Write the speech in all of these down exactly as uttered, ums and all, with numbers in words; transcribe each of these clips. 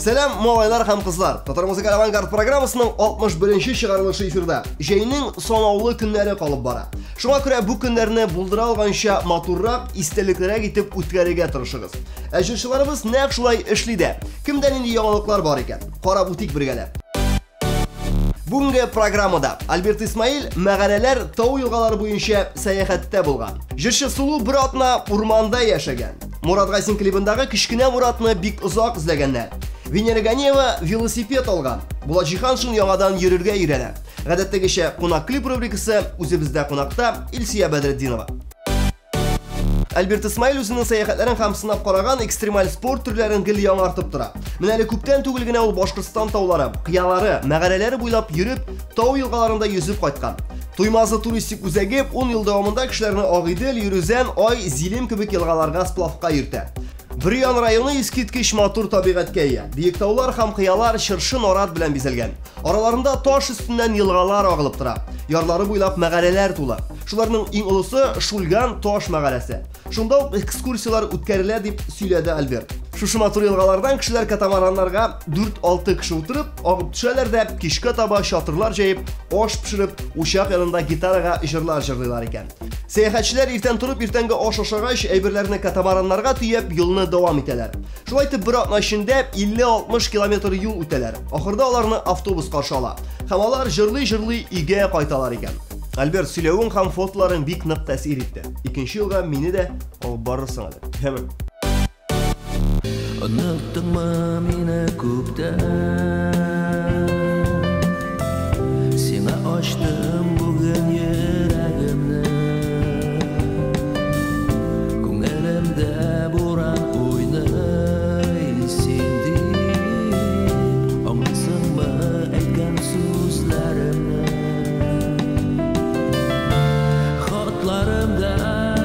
Selam muavaylar hem kızlar. Tatar Müzik Avangard programmasının altmış birinci çıkarılışı efirde. Jeynin sonavlı günleri kalıp bara. Şuna göre bu günlerini buldura alganşa maturraq isteliklere gitip ütkerige tırışığız. Ejirşilarımız ne şulay işlide. Kimden indi yanılıklar var iken? Qara butik birgeler. Bugünkü programda Albert İsmail мәгәләләр тау елгалары буенча сәяхәттә булган. Җырчы Сулу бер атна урманда яшәгән. Мурат Гасин клибындагы кичкенә Муратны бик озак эзләгәннәр. Венера Ганиева велосипед алган. Булат Җиһаншин яңадан йөрергә өйрәнә. Гадәттәгечә кунак клип рубрикасы үзебездә кунакта Илсия Бәдретдинова. Альберт Исмаил үзенең сәяхәтләрен һәм сынап караган экстремаль спорт төрләрен гел яңартып тора. Менә әле күптән түгел генә ул Башкортстан таулары, кыялары, мәгәрәләре буйлап йөреп, тау елгаларында йөзеп кайткан. Туймазы туристик үзәге он ел дәвамында кешеләрне Агыйдел, Йөрүзән, Ай, Зилем кебек елгаларга сплавка йөртә. Бирьян районы искиткеч матур табигатькә ия. Биек таулар һәм кыялар чыршы нарат белән бизәлгән. Араларында таш өстеннән елгалар агылып тора. Ярлары буйлап мәгәрәләр тулы. Шуларның иң олысы Шульган таш мәгәрәсе. Шунда ук экскурсиялар үткәрелә дип сөйләде Альберт. Шушы матур елгалардан кешеләр катамараннарга дүрт-алты кеше утырып, агып төшәләр дә кичкә таба чатырлар җәеп, аш пешереп, учак янында гитарага җырлар җырлыйлар икән. Сәяхәтчеләр иртән турып, иртәнге аш ашагач, әйберләрне катамараннарга төяп, юлны дәвам итәләр. Шулай итеп, бер атна эчендә илле-алтмыш километр юл үтәләр. Ахырда аларны автобус каршы ала. Һәм алар җырлый-җырлый өйгә кайталар икән. Альберт сөйләвен һәм фотоларын бик нык тәэсир итте. Икенче елга мине дә алып барырсың әле. Һәм Unuttыңмы мине күптән, сиңа ачтым бүген йөрәгемне. Күңелемдә буран уйный син дип, аңлыйсыңмы әйткән сүзләремне? Хатларымда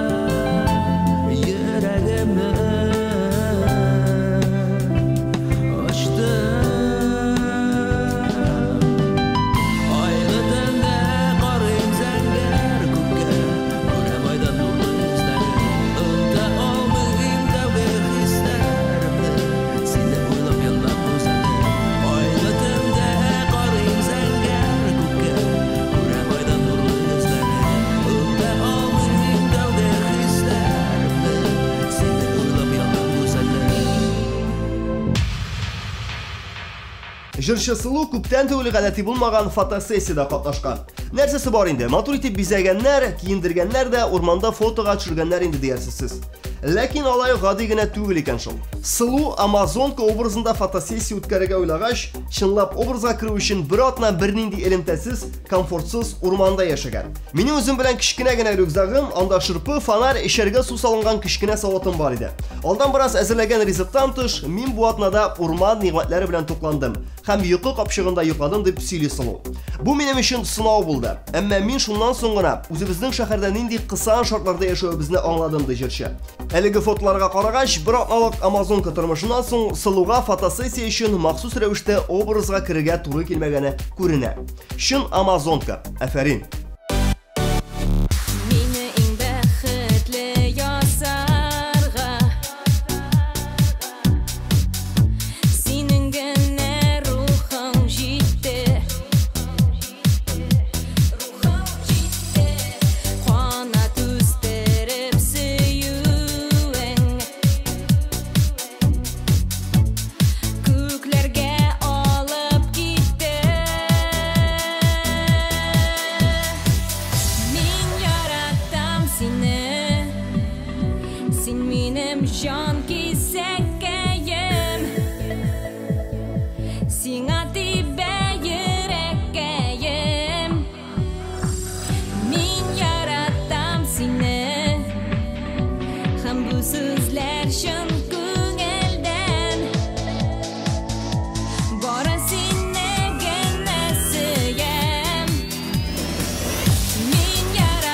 йөрәгемне Җырчы Сулу күптән түгел гадәти булмаган фотосессияда катнашкан. Нәрсәсе бар инде? Матур итеп бизәгәннәр, киендергәннәр дә урманда фотога төшергәннәр инде диярсез. Ләкин алай гади генә түгел икән шул. Сулу Амазонка образында фотосессия үткәрергә уйлагач, чынлап образга керү өчен бер атна бернинди элемтәсез, комфортсыз урманда яшәгән. Минем үзем белән кичкенә генә рюкзагым, анда шырпы, фонарь, эчәргә су салынган кичкенә савытым бар иде. Алдан бераз әзерләгән ризыктан тыш, мин бу атнада урман нигъмәтләре белән тукландым. Һәм йокы капчыгында йокладым дип сөйли Сулу. Бу минем өчен сынау булды. Әмма мин шуннан соң гына үзебезнең шәһәрдә нинди кысан шартларда яшәүебезне аңладым ди җырчы. Әлеге фотоларга карагач, бер атналык Амазонка тормышыннан соң Сулуга фотосессия өчен махсус рәвештә образга керергә туры килмәгәне күренә. Чын Амазонка, афәрин.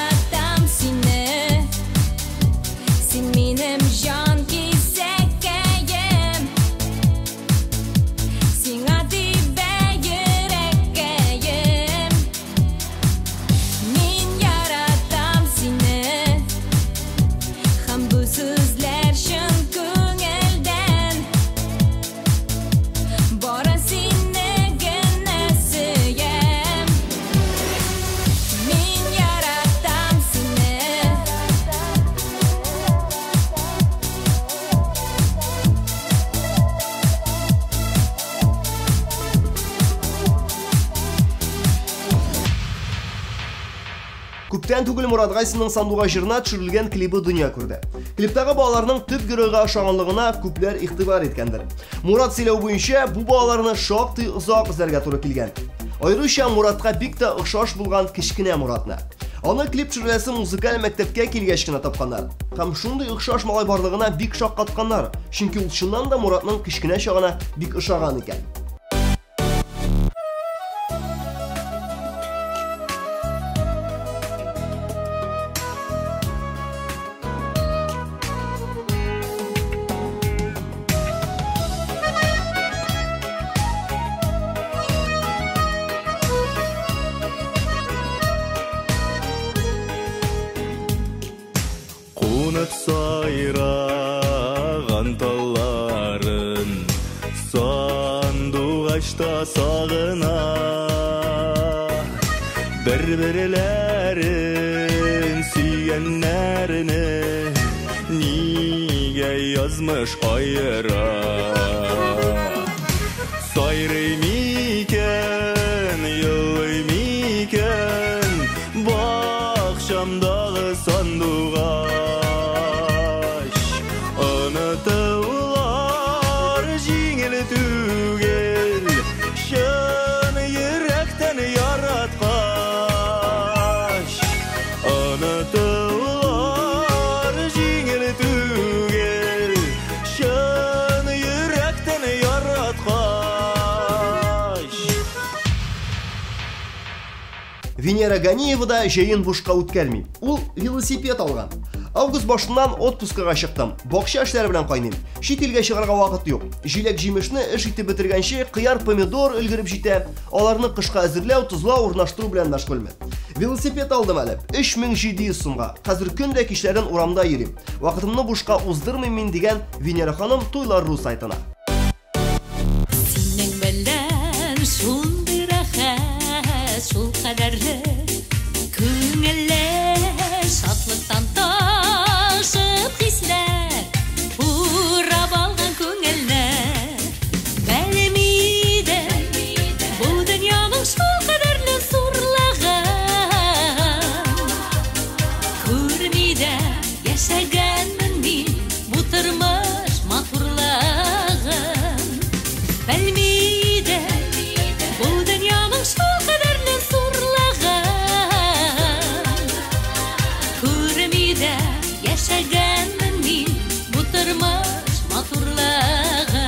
Jan ki seke Күптән түгел Мурат Гайсинның Сандугач җырына төшерелгән клипы дөнья күрде. Клиптагы балаларның төп геройга ошаганлыгына күпләр игътибар иткәндер. Мурат сөйләү буенча, бу балаларны шактый озак эзләргә туры килгән. Аеруча Муратка бик тә охшаш булган кечкенә Муратны. Аны клип төшерәсе музыкаль мәктәпкә килгәч кенә тапканнар. Һәм шундый охшаш малай барлыгына бик шаккатканнар, чөнки ул чыннан да Муратның кечкенә чагына бик ошаган икән. Кунып сайраган талларын Сандугачта сагына Бер-бирләрен сөйгәннәрне Нигә язмыш аера Сайрый микән, елый микән Бакчамдагы сандугач Онытылар җиңел түгел Шын йөрәктән яраткач Онытылар җиңел түгел Шын йөрәктән яраткач Венера Ганиева да җәен бушка үткәрми. Ул велосипед алган. Август башыннан отпускага чыктым. Бакча эшләре белән кайныйм. Чит илгә чыгарга вакыт юк. Җиләк-җимешне эш итеп бетергәнче кыяр, помидор өлгереп җитә. Аларны кышка әзерләү, тузлау, урнаштыру белән мәшгульмен. Велосипед алдым әле. өч мең җиде йөз сумга. Хәзер көн дә кичләрен урамда йөрим. Вакытымны бушка уздырмыйм мин дигән Венера ханым Туйлар ру сайтына. Синең белән шундый рәхәт, шул кадәрле күңелле шатлыктан ташып хисләр, урап алган күңелне. Белмиде бу дөньяның шул кадәрле зурлагын, күрмиде яшәгәнмен мин бу тормыш матурлыгын. Белмиде бу дөньяның шул кадәрле зурлагын, күрмиде яшәгәнмен мин бу тормыш матурлыгын.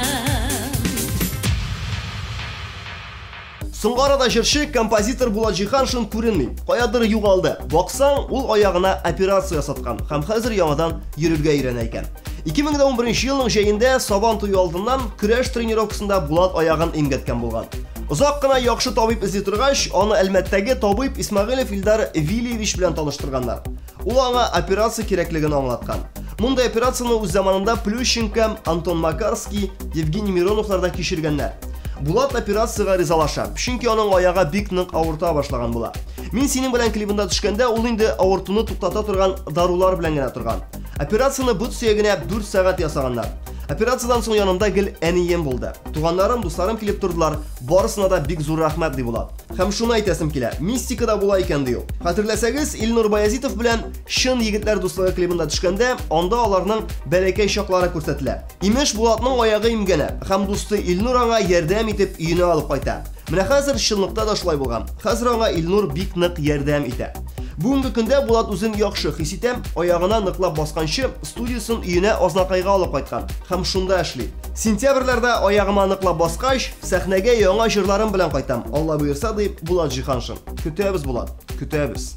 Соңгы арада җырчы, композитор Булат Җиһаншин күренми. Каядыр югалды. Баксаң, ул аягына операция ясаткан һәм хәзер яңадан йөрергә өйрәнә икән. ике мең дә унберенче елның җәендә Сабан туе алдыннан көрәш тренировкасында Булат аягын имгәткән булган. Озак кына яхшы табиб эзли торгач, аны Әлмәттәге табиб Исмәгыйлев Илдар Вилиевич белән таныштырганнар. Ул аңа операция кирәклеген аңлаткан. Мондай операцияны үз заманында Плющенко, Антон Макарский, Евгений Мироновлар да кичергәннәр. Булат операциягә ризалаша, чөнки аның аягы бик нык авырта башлаган була. Мин синең белән клибында төшкәндә ул инде авыртуны туктата торган дарулар белән генә торган. Операцияны бут сөягенә дүрт сәгать ясаганнар. Операциядан соң янымда гел әнием булды. Туганнарым, дусларым килеп тордылар. Барысына да бик зур рәхмәт ди Булат. Һәм шуны әйтәсем килә. Мистикада була икән ди ул. Хәтерләсәгез, Илнур Баязитов белән Шын егетләр дуслыгы клибында төшкәндә, анда аларның бәләкәй чаклары күрсәтелә. Имеш Булатның аягы имгәнә һәм дусты Илнур аңа ярдәм итеп өенә алып кайта. Менә хәзер чынлыкта да шулай булган. Хәзер аңа Илнур бик нык ярдәм итә. Бүгенге көндә Булат үзен яхшы хис итә, аягына ныклап басканчы студиясын өенә азнакайга алып кайткан һәм шунда эшли. Сентябрьләрдә аягыма ныклап баскач, сәхнәгә яңа җырларым белән кайтам. Алла буйырса дип Булат Җиһаншин. Көтәбез Булат, көтәбез.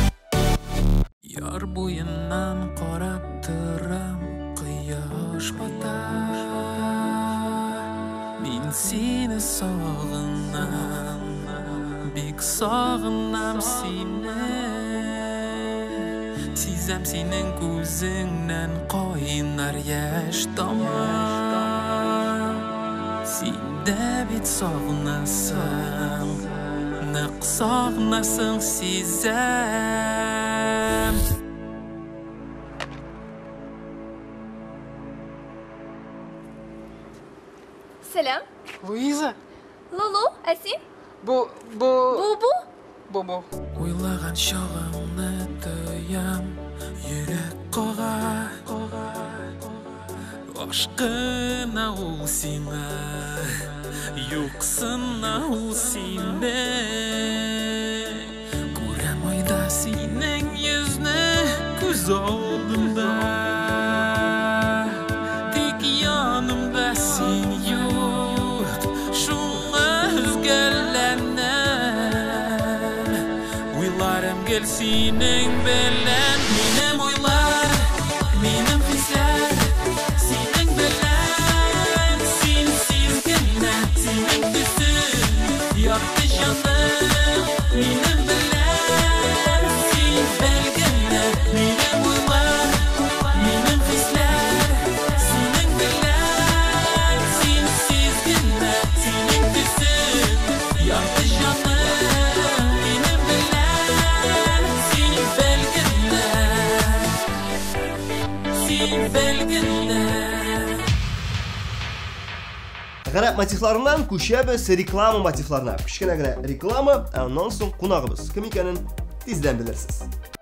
Яр буеннан карап торам, кояш бата. Мин сине сагынам, бик сагынам сине. Сизәм синең күзеңнән кайнар яшь тамам. Син дә бит сагынасың, нык сагынасың сизәм. Selam. Луиза, Lulu, Asin. bu bu Bu bu. bu bu. Уйлаган чагыңны koyam yürek koğa aşkına ol sine yoksuna ol sine Kurem oyda sinen yüzne göz oldumda Tek yanımda sen yok şuna özgürlenen Uylarım gelsinin belen Minem uylar, minem hisler Sinin belen Sinsiz gene, sinin düşün Yaktı canım Minem belen Sin belgene Minem uylar, minem hisler Sinin belen Sinsiz gene, sinin düşün Yaktı canım Minem belen Sin belgene Sin belgene Гарап мотивларынан көшәбез реклама мотивларына. Кішкене генә реклама, аннан соң кунагыбыз. Кем икәнен тиздән белерсез.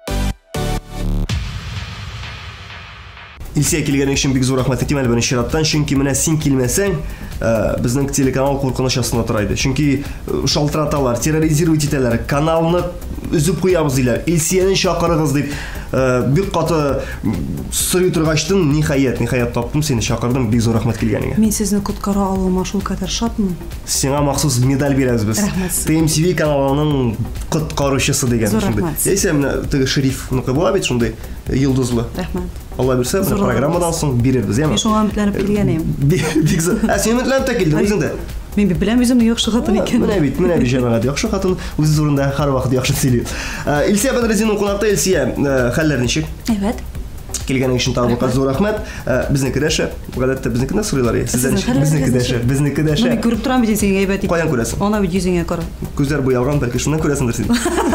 Илсия килгәнең өчен бик зур рәхмәт әйтәм әлбәттә чираттан, чөнки менә син килмәсәң, безнең телеканал куркыныч астында тора иде. Чөнки шалтыраталар, терроризировать итәләр, каналны үзеп куябыз диләр. Илсияне чакырыгыз дип бик каты сорый торгачтын, ниһаят, ниһаят таптым сине, чакырдым, бик зур рәхмәт килгәнеңә. Мин сезне коткара алуыма шул кадәр шатмын. Сиңа махсус медаль бирәбез без. Ти эм ти ви каналының коткаручысы дигән шундый. Яисә менә теге шериф, ну була бит шундый йолдызлы. Рәхмәт. Алла бирсә, менә программадан соң бирербез, яме. Мин шуңа өметләнеп килгәнем. Бик зур. Ә син өметләнеп тә килдең үзеңдә. Мин бит беләм үземне яхшы хатын икән. Менә бит, менә бит җәмәгать яхшы хатын, үз зурында һәрвакыт яхшы сөйли. Илсия Бәдретдинның кунакта. Илсия, хәлләр ничек? Evet. Килгәнең өчен тагын зур рәхмәт. Безнеке дәшә, гадәттә безнекенә сорыйлар. Сездән безнеке дәшә, безнеке дәшә. Мин күреп торам бит сиңа әйбәт ит. Каян күрәсең? Ана бит йөзеңә кара. Күзләр буялган, бәлки шуннан күрәсеңдер син.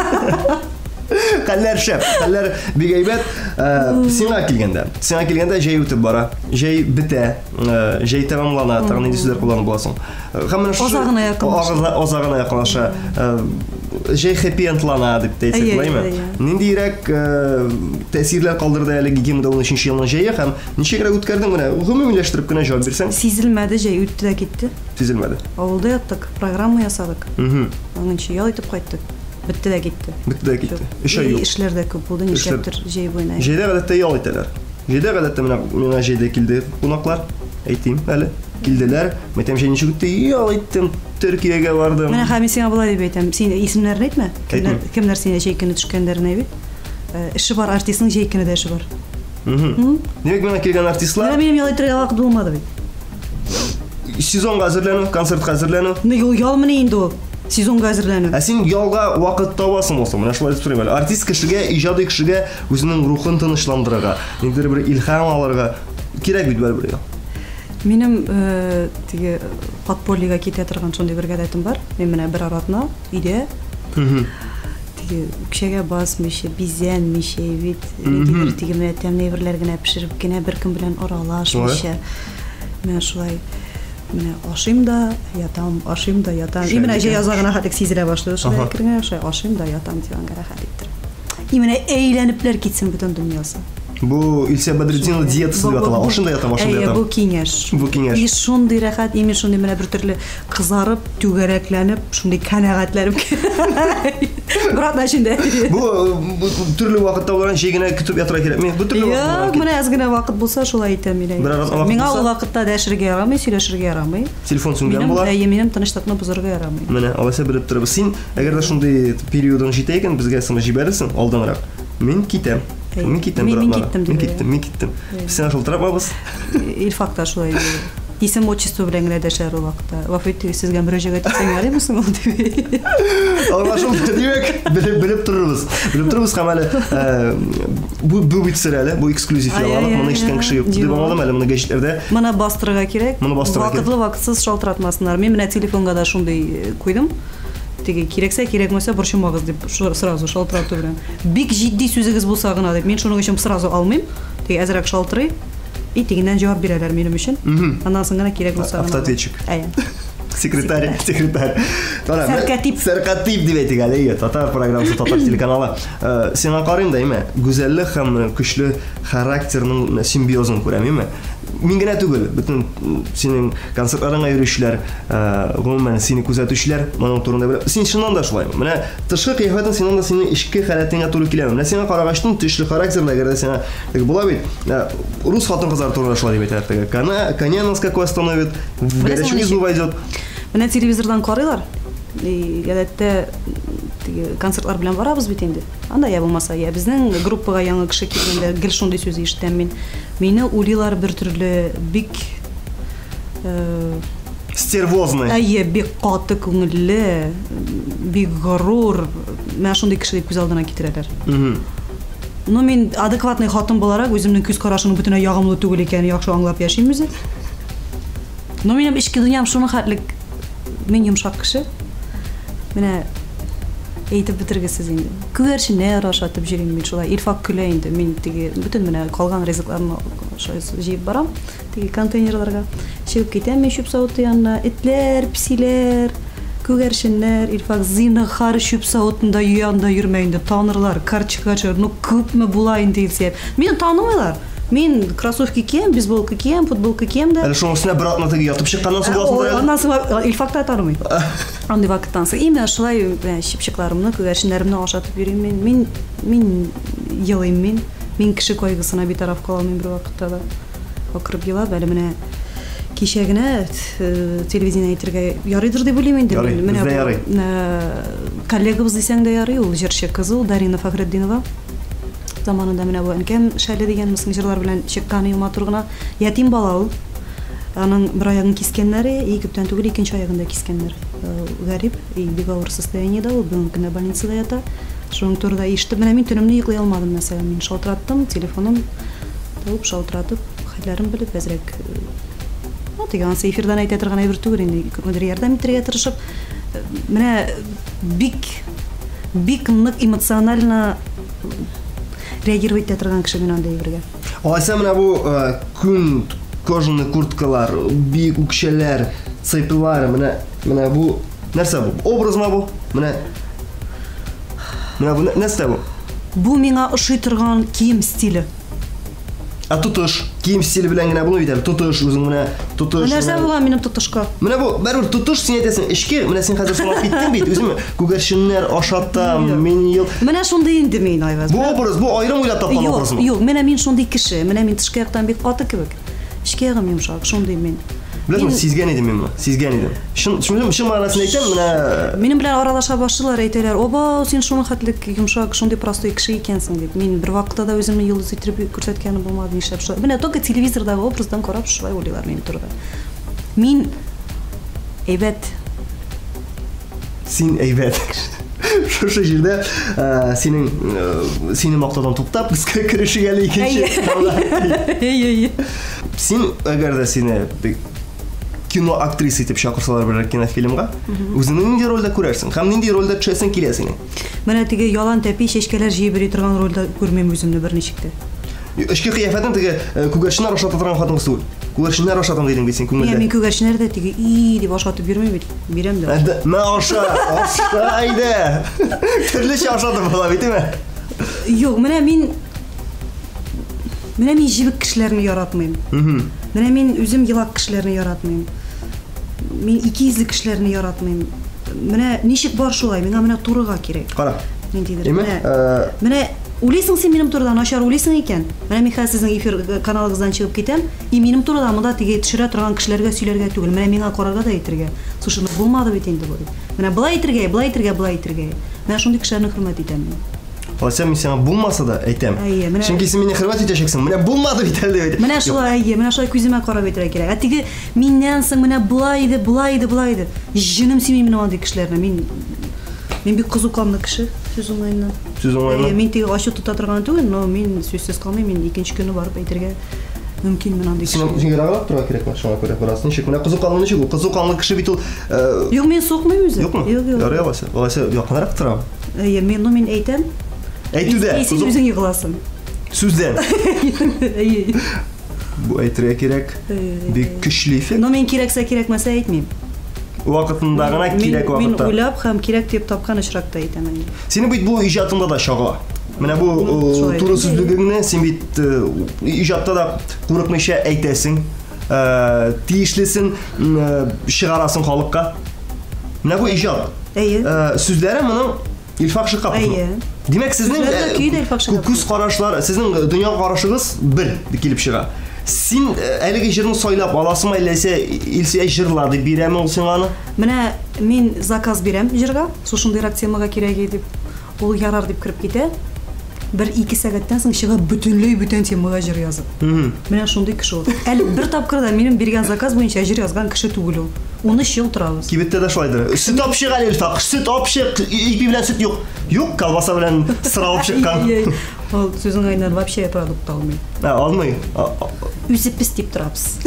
Хәлләр шәп, хәлләр бик әйбәт. Сиңа килгәндә, сиңа килгәндә җәй үтеп бара, җәй бетә, җәй тәмамлана, тагын инде сүзләр кулланып буласың. Һәм Азагына якынлаша. Азагына якынлаша. Җәй хэппи эндлана дип әйтсәк булаймы? Ниндирәк тәэсирләр калдырды әле ике мең унөченче елның җәе һәм ничегрәк үткәрдең менә гомумиләштереп кенә җавап бирсәң? Сизелмәде, җәй үтте дә китте. Сизелмәде. Авылда яттык, программа ясадык. Мм. Аңынчы ял итеп кайттык. Бетте дә китте. Бетте дә китте. Эш ай юк. Эшләр дә күп булды, нишләптер җәй буена. Җәйдә гадәттә ял итәләр. Җәйдә гадәттә менә миңа җәйдә килде кунаклар. Әйтим әле. Килделәр. Мәтәм җәй ничек үтте? Ял иттем. Төркиягә бардым. Менә хәмис сиңа булай дип әйтәм. Син исемнәрне әйтмә. Кемнәр кемнәр сине җәй көне төшкәннәрне бит. Эше бар, артистның җәй көне дә эше бар. Мм. Димәк менә килгән артистлар. Менә минем ял итәргә вакыт булмады бит. Сезонга әзерләнү, концертка әзерләнү. Ну ялмыны инде ул. Сезонга әзерләнү. Ә син ялга вакыт табасың булса, менә шулай дип сорыйм әле. Артист кешегә, иҗади кешегә үзенең рухын тынычландырырга, ниндидер бер илһам алырга кирәк бит бер ял. Минем теге подпольега китә торган шундый бер гадәтем бар. Мин менә бер аратна өйдә. Мм. Теге кешегә басмыйча, бизәнмичә бит, ниндидер теге менә тәмләр генә пешереп генә беркем белән аралашмыйча. Менә шулай менә ашыйм да, ятам, ашыйм да, ятам. И менә җәй азагына хәтик сизелә башлады. Шулай кергән, шулай ашыйм да, ятам дигән рәхәт иттер. И менә әйләнепләр китсен бөтен дөньясы. Бу Илсия Бәдретдинның диетасы дип атала. Ашында ятам, ашында ятам. Бу киңәш. Бу киңәш. И шундый рәхәт, име шундый менә бер төрле кызарып, түгәрәкләнеп, шундый канәгатьләнеп. Брат начинде. Бу төрле вакытта булган җәй генә көтеп ятырга кирәкме? Бу төрле вакытта. Менә аз гына вакыт булса, шулай әйтәм мин. Миңа ул вакытта дәшергә ярамый, сөйләшергә ярамый. Телефон сүнгән була. Минем минем тынычлыкны бозырга ярамый. Менә алайса белеп торабыз. Син әгәр дә шундый периодын җитә икән, безгә сымы җибәрерсең алданрак. Мин китәм. Мин киттем, мин киттем, мин киттем, мин киттем. Сен шылтырабыз. Ил-факта шулай. Исем отчество белән генә дәшәр ул вакытта. Вафит сезгә мөрәҗәгать итсәң ярыймысың ул дип. Аллашым димәк, белеп белеп торырбыз. Белеп торырбыз һәм әле бу бу бит серле, бу эксклюзив яллык, моны ишеткән кеше юк. Дип аңладым әле моны гәҗитләрдә. Моны бастырырга кирәк. Вакытлы вакытсыз шалтыратмасыннар. Мин менә телефонга да шундый куйдым. Теге кирәксә кирәкмәсә борчымагыз дип сразу шалтырату белән. Бик җитди сүзегез булса гына дип. Мин шуның өчен сразу алмыйм. Теге әзрәк шалтырый. И тегеннән җавап бирәләр минем өчен. Аннан соң гына кирәк булса гына. Автоответчик. Әйе. Секретарь, секретарь. Сәркәтип. Сәркәтип дип әйтик әле. Ие, татар программасы, татар телеканалы. Сен карыйм да, име? Гүзәллек һәм көчле характерның симбиозын күрәм, име? Мин генә түгел, бөтен синең концертларыңа йөрүчеләр, гомумән сине күзәтүчеләр моның турында белә. Син чыннан да шулай. Менә тышкы кыяфәтең синең да синең ичке халәтеңә туры килә. Менә сиңа карагачтың тышлы характерына гәрәдә сиңа була бит. Рус хатын-кызлар турында шулай дип әйтәләр. Кана, коня нас какой остановит, в горячую избу войдет. Менә телевизордан карыйлар. Гадәттә концертлар белән барабыз бит инде. Анда я булмаса, я безнең группага яңа кеше килгәндә гел шундый сүз ишетәм мин. Мине улилар бер төрле бик стервозный. Әйе, бик каты күңелле, бик горур. Менә шундый кеше күз алдына китерәләр. Ну мин адекватный хатын буларак үземнең күз карашының бөтенләй ягымлы түгел икәнен яхшы аңлап яшим үзе. Ну минем ички дөньям шуны хәтлек, мин йомшак кеше. Менә әйтеп бетергесез инде. Күгәрченнәр ашатып җөрим мин шулай. Ирфак көлә инде. Мин теге бөтен менә калган ризыкларны җыеп барам. Теге контейнерларга чыгып китәм мин чүп савыты янына. Этләр, писиләр, күгәрченнәр, Ирфак зинһар чүп савытында янында йөрмәй инде. Танырлар, карчыкачыр, ну күпме була инде дисәп. Мине танымыйлар. Мин кроссовки киям, бейсболка киям, футболка киям да. Әле шуның үстенә бер атна теге ятып чыкканнан соң буласың. Аннан соң Илфакта танымый. Андый вакыттан соң име шулай чипчыкларымны, күгәрченнәремне ашатып йөрим мин. Мин мин елыйм мин. Мин кеше кайгысына битараф калам бер вакытта да. Акырып елап, әле менә кичә генә телевидение әйтергә ярыйдыр дип уйлыйм инде. Менә коллегабыз дисәң дә ярый, ул җырчы кыз ул Дарина Фахретдинова. Заманында менә бу әнкәм шәле дигән мессенджерлар белән чыккан матур гына ятим бала ул. Аның бер аягын кискәннәре, и күптән түгел икенче аягын да кискәннәр. Гарип, и бик авыр состояниедә ул, бүген көндә больницада ята. Шуның турында ишетеп, менә мин төнемне йоклый алмадым мәсәлән. Мин шалтыраттым, телефоным табып шалтыратып, хәлләрен белеп әзрәк. Ну, тигән эфирдан әйтә торган әйбер түгел инде. Күпмедер ярдәм итәргә тырышып, менә бик бик нык эмоционально реагировать итә торган кеше менә анда әйбергә. Алайса менә бу күн кожаный курткалар, бик үкчәләр, цепилар, менә менә бу нәрсә бу? Образма бу? Менә менә бу нәрсә бу? Бу миңа ошый торган кием стиле. А тутыш, кием стиле белән генә буны бит, тутыш үзең менә тутыш. Нәрсә булган минем тутышка? Менә бу бәрбер тутыш син әйтәсең, эшкә, менә син хәзер сынап киттең бит, үзең күгәрченнәр ашатам, мин ел. Менә шундый инде мин айваз. Бу образ, бу аерым уйлап тапкан образмы? Юк, менә мин шундый кеше, менә мин тышкы яктан бик каты кебек. Эшкә ягым йомшак, шундый мин. Беләсеңме, сизгән идем мин моны, сизгән идем. Шун, шундый шун мәгънәсен әйтәм, менә минем белән аралаша башлыйлар, әйтәләр: "Оба, син шуны хәтлек йомшак, шундый простой кеше икәнсең" дип. Мин бер вакытта да үземне йолдыз итеп күрсәткәнем булмады, нишләп шулай. Менә только телевизордагы образдан карап шулай уйлыйлар минем турыда. Мин әйбәт. Син әйбәт. Шушы җирдә синең сине мактаудан туктап, безгә керешергә әле икенче. Эй-эй. Син әгәр дә сине кино актриса итеп чакырсалар бер кинофильмга, үзеңне нинди рольдә күрәрсең? Һәм нинди рольдә төшәсең килә синең? Менә теге ялан тәпи чәчкәләр җыеп йөри торган рольдә күрмәм үземне берничек тә. Эшкә кыяфәтең теге күгәрченнәр ашата торган хатын кыз. Күгәрченнәр ашатам дидең бит син күңелдә. Я мин күгәрченнәр дә теге и дип ашатып йөрмәм бит. Бирәм дә. Мә аша, аша айда. Төрлечә ашатып була битме? Юк, менә мин менә мин җибек кешеләрне яратмыйм. Менә мин үзем елак кешеләрне яратмыйм. Мин икейзле кешеләрне яратмыйм. Менә ничек бар шулай, миңа менә турыга кирәк. Кара. Ниндидер. Менә менә уйлыйсың син минем турыда начар уйлыйсың икән. Менә мин хәзер сезнең эфир каналыгыздан чыгып китәм, и минем турыда монда теге төшерә торган кешеләргә сөйләргә түгел, менә миңа карарга да әйтергә. Слушай, булмады бит инде бу. Менә былай әйтергә, былай әйтергә, былай әйтергә. Менә шундый кешеләрне хөрмәт итәм мин. Алайса мин сиңа булмаса да әйтәм. Чөнки син мине хөрмәт итәчәксең. Менә булмады бит әле дип. Менә шулай, әйе, менә шулай күземә карап әйтергә кирәк. Ә теге миннән соң менә булай иде, булай иде, булай иде. Җиным син минем андый кешеләрне. Мин мин бик кызыканлы кеше, сүз уңайыннан. Сүз уңайыннан. Мин теге ачу тота торган түгел, но мин сүзсез калмыйм. Мин икенче көне барып әйтергә мөмкин мен андый кеше. Син сиңа рагат торга кирәкме? Шуңа күрә барасың. Ничек менә кызыканлы ничек ул? Кызыканлы кеше бит ул. Юк, мин сукмыйм үзе. Юкмы? Юк, юк. Ярый алайса. Алайса якынрак торам. Әйе, мин ну мин әйтәм. Әйтүдә. Син үзең йыгыласың. Сүздән. Әйе. Бу әйтергә кирәк. Бик көчле эффект. Но мин кирәксә кирәкмәсә әйтмим. вакытында гына кирәк Мин вакытта. уйлап һәм кирәк дип тапкан очракта әйтәмен. Синең бит бу иҗатында да чагыла. Менә бу шулай. туры сүзлегеңне син бит э, иҗатта да курыкмыйча әйтәсең, э, тиешлесен э, чыгарасың халыкка. Менә бу иҗат. Әйе. Э, Сүзләре моның Илфак Шыкапов. Әйе. Димәк сезнең Сүзләре э, көй дә Илфак Шыкапов. күз карашлары, сезнең дөнья карашыгыз бер килеп чыга. Син э, әлеге җырны сайлап аласыңмы, әлләсе илсә җырлар дип бирәме ул сиңа аны? Менә мин заказ бирәм җырга, шушындыйрак темага кирәк дип. Ул ярар дип кирип китә. Бер ике сәгатьтән соң чыга бөтенләй бүтән темага җыр язып. Менә шундый кеше ул. Әле бер тапкыр да минем биргән заказ буенча җыр язган кеше түгел ул. он өч ел торабыз. Кибеттә дә шулайдыр. Сөт алып чык әле Илфак, сөт алып чык. Ипи белән сөт юк. Юк, колбаса белән сыр алып чыккан. Ул сүзең айнан вообще продукт алмый. Ә, алмый. Үзебез дип торабыз.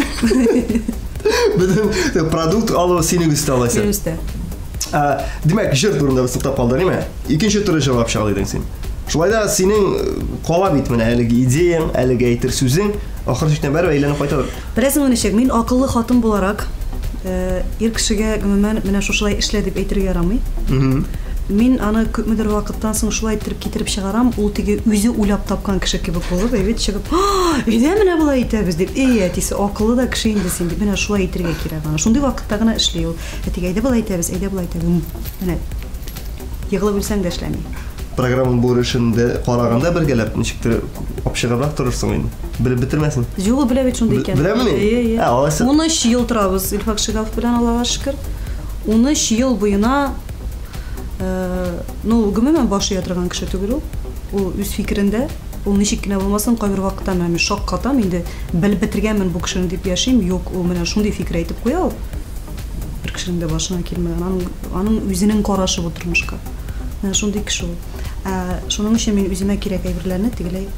Бөтен продукт алу синең өстә алайса. Минем өстә. Ә, Димәк, җыр турында без туктап калдык, әйме? Икенче туры җавап чыга идең син. Шулай да синең кала бит менә әлеге идеяң, әлеге әйтер сүзең, ахыр җиттән бер әйләнеп кайталар. Беләсеңме ничек, мин акыллы хатын буларак, э, ир кешегә гомумән менә шушылай эшлә дип әйтергә ярамый. Мин аны күпмедер вакыттан соң шулай иттереп китереп чыгарам, ул теге үзе уйлап тапкан кеше кебек булып, әйбәт чыгып, "Әйдә менә булай итәбез" дип, "Әй, әтисе акыллы да кеше инде син" дип, менә шулай итергә кирәк аны. Шундый вакытта гына эшли ул. Әтигә әйдә булай итәбез, әйдә булай итәбез. Менә егылып үлсәң дә эшләми. Программаның бу эшендә караганда бергәләп ничектер апшыгыбрак торырсың инде. Белеп бетермәсен. Юлы белә бит шундый икән. Беләмени? Әйе, Ә, алайса. он өч ел торабыз Илфак Шыкапов белән, Аллага шөкер. он өч ел буена э, ну, гомумән башы ятырган кеше түгел ул. Ул үз фикерендә, ул ничек кенә булмасын, кайбер вакытта мин шаккатам инде, белеп бетергәнмен бу кешене дип яшим. Юк, ул менә шундый фикер әйтеп куя ул. Бер кешенең дә башына килмәгән, аның аның үзенең карашы бу тормышка. Менә шундый кеше ул. Ә, шуның өчен мин үземә кирәк әйберләрне тегеләй.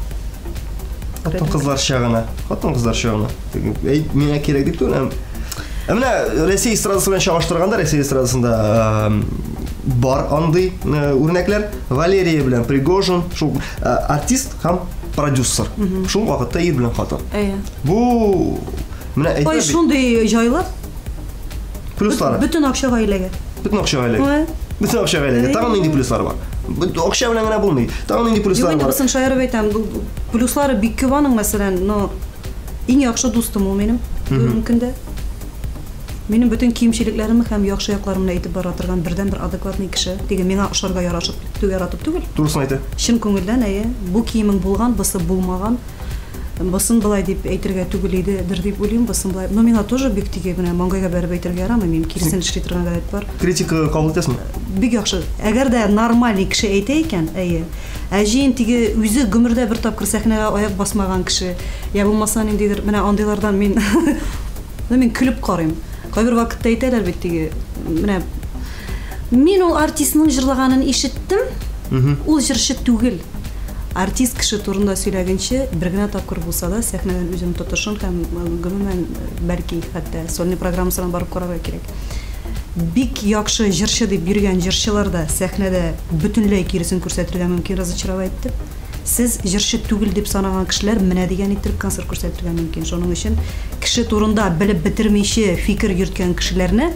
Хатын кызлар чагына, хатын кызлар чагына. Әйт, миңа кирәк дип түгел. Ә менә Россия эстрадасы белән чагыштырганда, Россия эстрадасында бар андый үрнәкләр. Валерия белән Пригожин, шул артист һәм продюсер. Шул вакытта ир белән хатын. Әйе. Бу менә Ой, әйтәбез. шундый җайлап, Плюслары. бөтен акча гаиләгә. Бөтен акча гаиләгә. Ой. Бөтен акча гаиләгә. Тагын нинди плюслары бар? Акча белән генә булмый. Тагын нинди Юк, плюслары инде бар? безнең шаярып әйтәм, бу плюслары бик күп аның, мәсәлән, но иң яхшы дустым ул минем. Мөмкин дә. Минем бөтен кимчелекләремне һәм яхшы якларымны әйтеп бара торган бердән бер адекватный кеше. Теге миңа ошарга ярашып, түгел яратып түгел. Турысын әйтә. Чын күңелдән, әйе, бу киемең булган, бусы булмаган. Бусын былай дип әйтергә түгел иде, дер дип уйлыйм, бусын былай. Но миңа тоже бик тиге менә маңгайга бәреп әйтергә ярамый, мин киресен эшли торган гадәт бар. Критика кабул итәсеңме? Бик яхшы. Әгәр дә нормаль кеше әйтә икән, әйе. Әҗин тиге үзе гомердә бер тапкыр сәхнәгә аяк басмаган кеше, я булмаса ниндидер менә андыйлардан мин мин көлеп карыйм. Кайбер вакытта әйтәләр бит тиге менә мин ул артистның җырлаганын ишеттем. Ул җырчы түгел. Артист кеше турында сөйләгәнче, бер генә тапкыр булса да сәхнәдән үзем тотышын һәм гомумән бәлки хәтта сольный программасына барып карарга кирәк. Бик яхшы җырчы дип биргән җырчылар да сәхнәдә бөтенләй киресен күрсәтергә мөмкин, разочаровать итеп. Сез җырчы түгел дип санаган кешеләр менә дигән итеп концерт күрсәтергә мөмкин. Шуның өчен кеше турында белеп бетермичә фикер йөрткән кешеләрне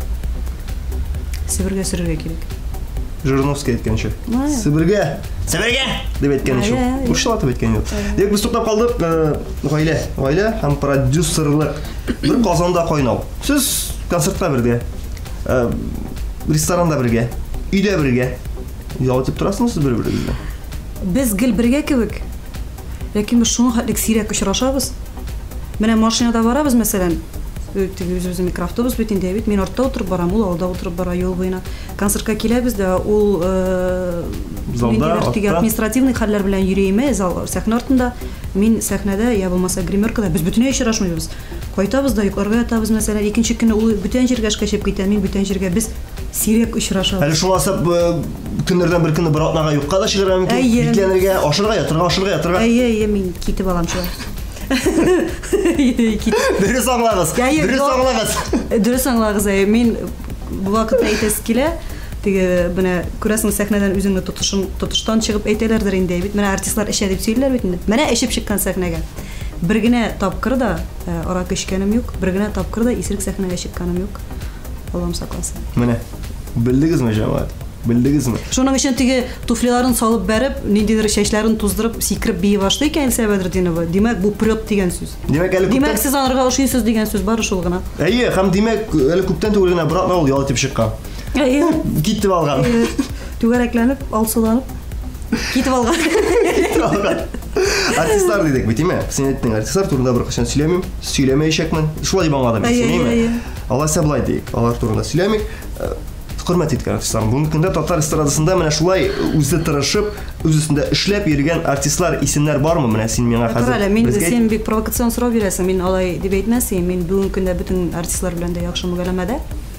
Себергә сөрергә кирәк. Жириновский әйткәнчә. Себергә, Себергә дип әйткәнчә. Ушлатып әйткән юк. Димәк, без туктап калдык, гаилә, гаилә һәм продюсерлык. Бер Казанда кайнау. Сез концертка бергә, ресторанда бергә, өйдә бергә. Ял итеп торасызмы сез бер-берегезгә? Без гел бергә кебек. Ләкин без шуның хәтлек сирәк очрашабыз. Менә машинада барабыз, мәсәлән, теге үзебезнең микроавтобус бит инде бит, мин артта утырып барам, ул алда утырып бара юл буена. Концертка киләбез дә, ул залда теге административный хәлләр белән йөрийме, зал сәхнә артында, мин сәхнәдә, я булмаса гримеркада, без бөтенләй очрашмыйбыз. Кайтабыз да, йокларга ятабыз, мәсәлән, икенче көнне ул бүтән җиргә эшкәчеп китә, мин бүтән җиргә, без сирәк очрашабыз. Әле шуласа көннәрдән бер көнне бер атнага юкка да чыгарга мөмкин, бикләнергә, ашырга, ятырга, ашырга, ятырга. Әйе, әйе, мин китеп алам шулай. Дөрес аңлагыз. Дөрес аңлагыз. Дөрес аңлагыз. Мин бу вакытта әйтәс килә. Теге менә күрәсең сәхнәдән үзеңне тотышын тотыштан чыгып әйтәләрдер инде бит. Менә артистлар эчә дип сөйләр бит инде. Менә эчеп чыккан сәхнәгә. Бер генә тапкыр да арак эчкәнем юк. Бер генә тапкыр да исерек сәхнәгә чыкканым юк. Аллам сакласын. Менә белдегезме җәмәгать? Белдегезме? Шуның өчен теге туфлиларын салып бәреп, ниндидер чәчләрен туздырып, сикереп бии башлый икән Илсә Бәдретдинова. Димәк, бу прет дигән сүз. Димәк, әле Димәк, күптән сез анырга ошыйсыз дигән сүз бар шул гына. Әйе, һәм димәк, әле күптән түгел генә бер атна ул ял итеп чыккан. Әйе. Китеп алган. Түгәрәкләнеп, алсыланып китеп алган. Китеп алган. Артистлар дидек бит, әйме? Син әйттең, артистлар турында бер кашан сөйләмим, сөйләмәячәкмен. Шулай дип аңладым мин, әйме? Алла саблай дик, алар турында сөйләмик. Хөрмәт иткән артистлар. Бүгенге көндә татар эстрадасында менә шулай үзе тырышып, үз өстендә эшләп йөргән артистлар исемнәр бармы? Менә син миңа хәзер. Әле мин син бик провокацион сорау бирәсең. Мин алай дип әйтмәсем. Мин бүгенге көндә бөтен артистлар белән дә яхшы мөгамәләдә.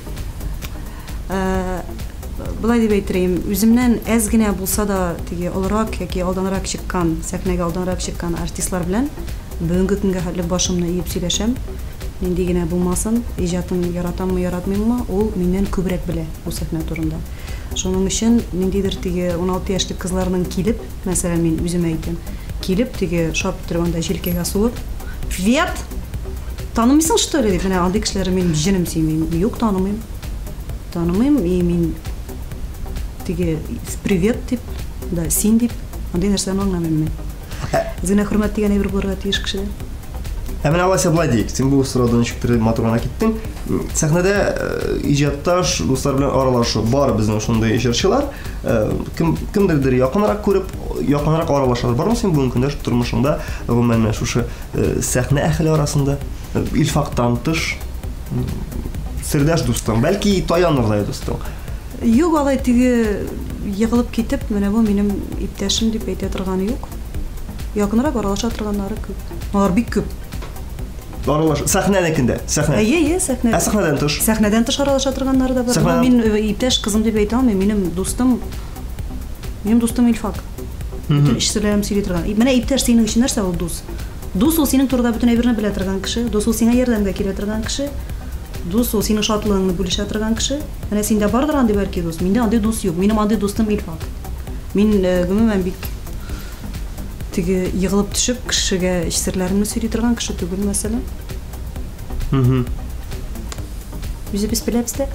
Булай дип әйтергә, үземнән әз генә булса да теге олырак яки алданрак чыккан, сәхнәгә алданрак чыккан артистлар белән бүгенге көнгә хәтле башымны иеп сөйләшәм. Нинди генә булмасын, иҗатын яратаммы, яратмыйммы, ул миннән күбрәк белә бу сәхнә турында. Шуның өчен ниндидер теге уналты яшьлек кызларның килеп, мәсәлән, мин үзем әйтәм, килеп теге шап торганда җилкәгә суып, "Привет! Танымыйсың что ли?" дип, менә андый кешеләрне мин җенем сөймим. Юк, танымыйм. Танымыйм, и мин теге "Привет" дип, да, син дип, андый нәрсәне аңламыйм мин. Зинә хөрмәт дигән әйбер булырга тиеш кешеләр. Ә менә алайса булай дик, син бу сорадан ничектер матурына киттең. Сәхнәдә иҗатташ, дуслар белән аралашу бар безнең шундый җырчылар. Кем кемдердер якынрак күреп, якынрак аралашалар. Бармы син бүгенге көндә тормышыңда, гомумән шушы сәхнә әһле арасында илфактан тыш сердәш дустың, бәлки таянырдай дустың. Юк, алай теге егылып китеп, менә бу минем иптәшем дип әйтә торганы юк. Якынрак аралаша торганнары күп. Алар бик күп. Аралаш сәхнәдәкендә, сәхнә. Әйе, әйе, сәхнә. Ә сәхнәдән тыш? Сәхнәдән тыш аралаша торганнары да бар. Мин иптәш кызым дип әйтә алмыйм. Минем дустым, минем дустым Илфак. Бүтән эшләрем сөйли торган. Менә иптәш синең өчен нәрсә ул дус? Дус ул синең турыда бүтән әйберне белә торган кеше, дус ул сиңа ярдәмгә килә торган кеше. Дус ул синең шатлыгыңны бүлешә торган кеше. Менә синдә бардыр андый бәлки дус. Миндә андый дус юк. Минем андый дустым Илфак. Мин гомумән бик теге егылып төшеп кешегә эчсерләрне сөйли торган кеше түгел, мәсәлән. Мм. Үзебез беләбез дә.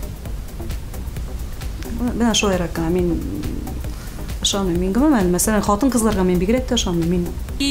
Менә шулайрак кына мин ышанмыйм. Мин гомумән, мәсәлән, хатын-кызларга мин бигрәк тә ышанмыйм. Мин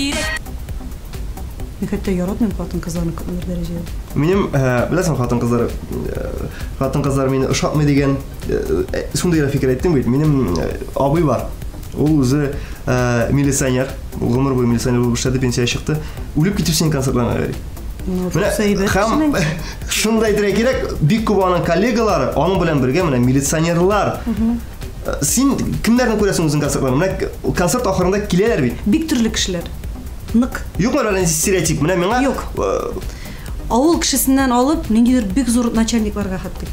Мин хәтта яратмыйм хатын-кызларны күпмедер дәрәҗәдә. Минем, беләсең, хатын-кызлар, хатын-кызлар мине ышатмый дигән шундый фикер әйттем бит. Минем абый бар. Ул үзе милиционер, гомер буе милиционер булып эшләде, пенсия чыкты. Үлеп китеп син концертларга бери. Менә һәм шундай әйтергә кирәк, бик күп аның коллегалары, аның белән бергә менә милиционерлар. Син кемнәрне күрәсең үзең концертларда? Менә концерт ахырында киләләр бит. Бик төрле кешеләр. Нык. Юкмы әле стереотип? Менә миңа Юк. Авыл кешесеннән алып, ниндидер бик зур начальникларга хәттик.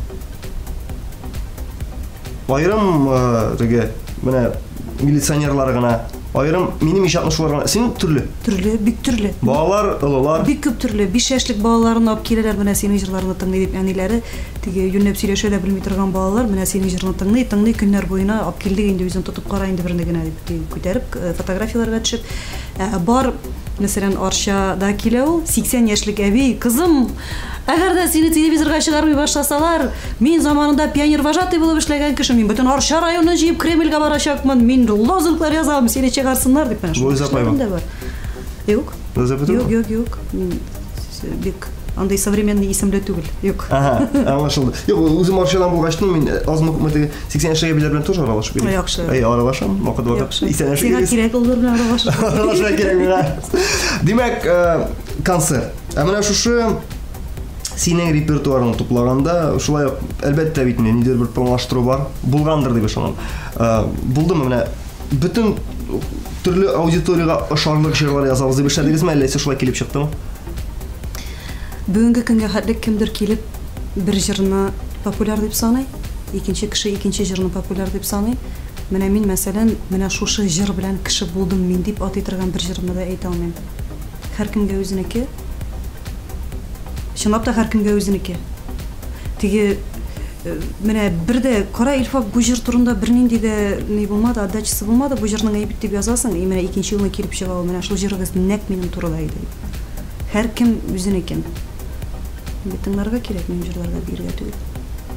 Айрым теге менә милиционерлар гына, айрым минем иҗатмышлар гына. Син төрле. Төрле, бик төрле. Балалар, олылар. Бик күп төрле. биш яшьлек балаларын алып киләләр, менә синең җырларыңны тыңлый дип, әниләре теге юнәп сөйләшә дә белми торган балалар, менә синең җырыңны тыңлый, тыңлый көннәр буена алып килдек инде үзен тотып кара инде берне генә дип күтәреп, фотографияларга төшеп. Бар, мәсәлән, Арчада килә ул сиксән яшьлек әби, кызым, әгәр дә сине телевизорга чыгармый башласалар, мин заманында пионер вожатый булып эшләгән кеше, мин бөтен Арча районын җыеп Кремльгә барачакмын, мин лозунглар язам, сине чыгарсыннар дип мән шул. Юк. Юк, юк, юк. Бик андай современный исемле түгел. Юк. Ага, аңлашылды. Юк, үзем Арчадан булгачтым, мин азмы күпме сиксән яшьлек әбиләр белән тоже аралашып йөрим. Яхшы. Әй, аралашам, вакыт вакыт. Сиңа кирәк булыр белән аралашып. Аралашырга кирәк миңа. Димәк, концерт. Ә менә шушы синең репертуарыңны туплаганда, шулай ук әлбәттә бит ниндидер бер планлаштыру бар, булгандыр дип ышанам. Булдымы менә бөтен төрле аудиторияга ошарлык җырлар язабыз дип эшләдегезме, әллә шулай килеп чыктымы? Бүгенге көнгә хәтле кемдер килеп бер җырны популяр дип саный, икенче кеше икенче җырны популяр дип саный. Менә мин, мәсәлән, менә шушы җыр белән кеше булдым мин дип атый торган бер җырны да әйтә алмыйм. Һәркемгә үзенеке. Чынлап та һәркемгә үзенеке. Теге менә бердә кара Илфак бу җыр турында бернинди дә ни булмады, отдачасы булмады, бу җырның әйбит дип язасың, и менә икенче елны килеп чыга ул, менә шул җырыгыз нәкъ минем турыда иде. Һәркем үзенекен. Битеңнәргә кирәк, минем җырларга бирергә түгел.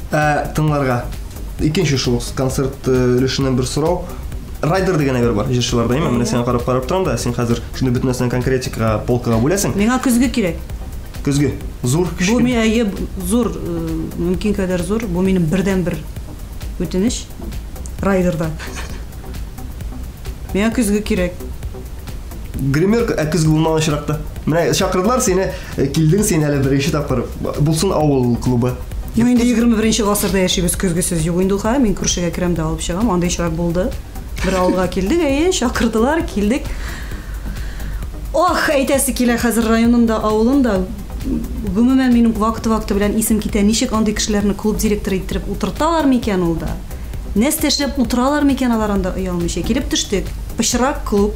Ә, тыңларга икенче шул концерт өлешеннән бер сорау. Райдер деген әйбер бар җырчыларда, әйме? Менә сен карап карап торам да, сен хәзер шуны бөтен нәрсәне конкретикага, полкага бүләсең. Миңа көзгө кирәк. Көзгө зур Бу кичкен. миңа әйе зур, мөмкин кадәр зур. Бу минем бердән бер үтенеч райдерда. Миңа көзгө кирәк. Гримерка ә көзгө булмаган чиракта. Менә чакырдылар сине, килдең син әле беренче тапкыр булсын авыл клубы. Ну инде егерме беренче гасырда яшибез, көзгөсез юк инде ул ха. Мин күршегә керәм дә алып чыгам. Андай чирак булды. Бер авылга килдек, әйе, чакырдылар, килдек. Ох, әйтәсе килә хәзер районымда, авылымда гомумән минем вакыт-вакыты белән исем китә. Ничек андый кешеләрне клуб директоры иттереп утырталар микән ул да? Нәрсә эшләп утыралар микән алар анда оялмыйча? Килеп төштек. Пычрак клуб.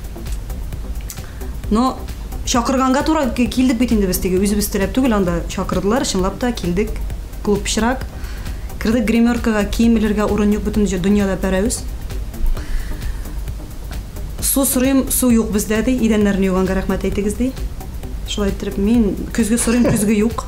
Но чакырганга туры килдек бит инде без теге үзебез теләп түгел, анда чакырдылар, чынлап та килдек. Клуб пычрак. Кирдек гримеркага, киемләргә урын юк, бөтен дөньяда пәрәүз. Су сорыйм, су юк бездә ди, идәннәрне юганга рәхмәт әйтегез ди. Шулай иттереп мин көзгө сорыйм, көзгө юк.